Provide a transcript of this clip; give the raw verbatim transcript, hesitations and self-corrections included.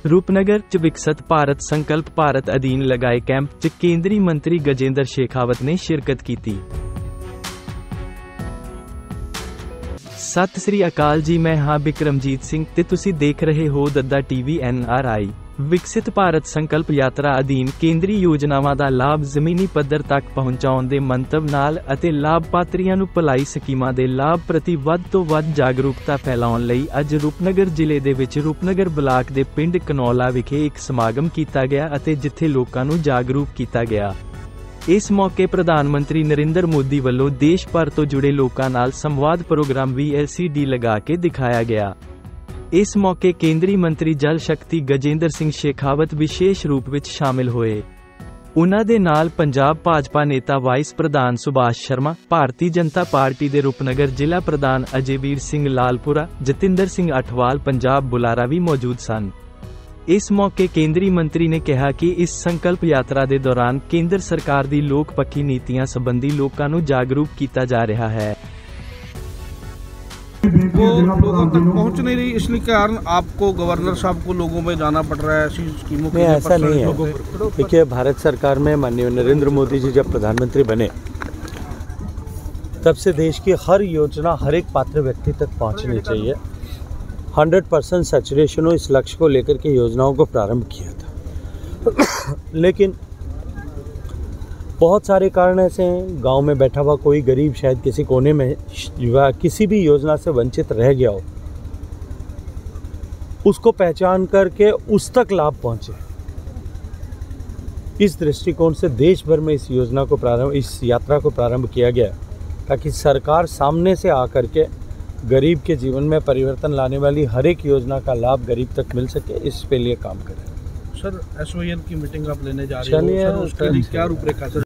रूपनगर च विकसित भारत संकल्प भारत अधीन लगाए कैंप च केंद्री मंत्री गजेंद्र शेखावत ने शिरकत की। सत श्री अकाल जी, मैं हाँ बिक्रमजीत सिंह ते तुसी देख रहे हो Dadda TV N R I. विकसित भारत संकल्प यात्रा अधीन केंद्री योजनावां दा लाभ ਜ਼ਮੀਨੀ ਪੱਧਰ तक ਪਹੁੰਚਾਉਣ ਦੇ ਮੰਤਵ ਨਾਲ ਅਤੇ ਲਾਭਪਾਤਰੀਆਂ ਨੂੰ ਭਲਾਈ ਸਕੀਮਾਂ ਦੇ ਲਾਭ ਪ੍ਰਤੀ ਵੱਧ ਤੋਂ ਵੱਧ ਜਾਗਰੂਕਤਾ ਫੈਲਾਉਣ ਲਈ ਅੱਜ ਰੂਪਨਗਰ ਜ਼ਿਲ੍ਹੇ ਦੇ ਵਿੱਚ ਰੂਪਨਗਰ ਬਲਾਕ ਦੇ ਪਿੰਡ ਕਨੌਲਾ ਵਿਖੇ ਇੱਕ ਸਮਾਗਮ ਕੀਤਾ ਗਿਆ ਅਤੇ ਜਿੱਥੇ ਲੋਕਾਂ ਨੂੰ ਜਾਗਰੂਕ ਕੀਤਾ ਗਿਆ। ਇਸ ਮੌਕੇ ਪ੍ਰਧਾਨ ਮੰਤਰੀ ਨਰਿੰਦਰ ਮੋਦੀ ਵੱਲੋਂ ਦੇਸ਼ ਭਰ ਤੋਂ ਜੁੜੇ ਲੋਕਾਂ ਨਾਲ ਸੰਵਾਦ ਪ੍ਰੋਗਰਾਮ ਵੀ ਐਲ ਸੀ ਡੀ ਲਗਾ ਕੇ ਦਿਖਾਇਆ ਗਿਆ। ਇਸ ਮੌਕੇ ਕੇਂਦਰੀ ਮੰਤਰੀ ਜਲ ਸ਼ਕਤੀ ਗਜੇਂਦਰ ਸਿੰਘ ਸ਼ੇਖਾਵਤ ਵਿਸ਼ੇਸ਼ ਰੂਪ ਵਿੱਚ ਸ਼ਾਮਿਲ ਹੋਏ। ਉਨ੍ਹਾਂ ਦੇ ਨਾਲ ਪੰਜਾਬ ਭਾਜਪਾ ਨੇਤਾ ਵਾਈਸ ਪ੍ਰਧਾਨ ਸੁਭਾਸ਼ ਸ਼ਰਮਾ, ਭਾਰਤੀ ਜਨਤਾ ਪਾਰਟੀ ਦੇ ਰੂਪਨਗਰ ਜ਼ਿਲ੍ਹਾ ਪ੍ਰਧਾਨ ਅਜੇਵੀਰ ਸਿੰਘ ਲਾਲਪੁਰਾ, ਜਤਿੰਦਰ ਸਿੰਘ ਅਠਵਾਲ ਪੰਜਾਬ ਬੁਲਾਰਾ ਵੀ ਮੌਜੂਦ ਸਨ। ਇਸ ਮੌਕੇ ਕੇਂਦਰੀ ਮੰਤਰੀ ਨੇ ਕਿਹਾ ਕਿ ਇਸ ਸੰਕਲਪ ਯਾਤਰਾ ਦੇ ਦੌਰਾਨ ਕੇਂਦਰ ਸਰਕਾਰ ਦੀ ਲੋਕ ਪੱਖੀ ਨੀਤੀਆਂ ਸੰਬੰਧੀ ਲੋਕਾਂ ਨੂੰ ਜਾਗਰੂਕ ਕੀਤਾ ਜਾ ਰਿਹਾ ਹੈ। वो लोगों तक पहुंच नहीं रही, इसलिए कारण आपको गवर्नर साहब को लोगों में जाना पड़ रहा है ऐसी स्कीमों के। ऐसा नहीं है। देखिए, भारत सरकार में माननीय नरेंद्र मोदी जी जब प्रधानमंत्री बने तब से देश की हर योजना हर एक पात्र व्यक्ति तक पहुंचनी चाहिए। हंड्रेड परसेंट सैचुरेशन हो, इस लक्ष्य को लेकर के योजनाओं को प्रारंभ किया था। लेकिन बहुत सारे कारण ऐसे हैं, गांव में बैठा हुआ कोई गरीब शायद किसी कोने में या किसी भी योजना से वंचित रह गया हो, उसको पहचान करके उस तक लाभ पहुंचे। इस दृष्टिकोण से देश भर में इस योजना को प्रारंभ इस यात्रा को प्रारंभ किया गया ताकि सरकार सामने से आकर के गरीब के जीवन में परिवर्तन लाने वाली हर एक योजना का लाभ गरीब तक मिल सके, इस पे लिए काम करें। सर, एस ओ एन की मीटिंग आप लेने जा रहे हो, सर, उसके लिए क्या रूपरेखा सर?